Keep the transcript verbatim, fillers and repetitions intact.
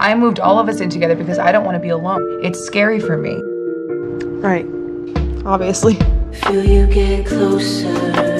I moved all of us in together because I don't want to be alone. It's scary for me. Right. Obviously. Feel you get closer.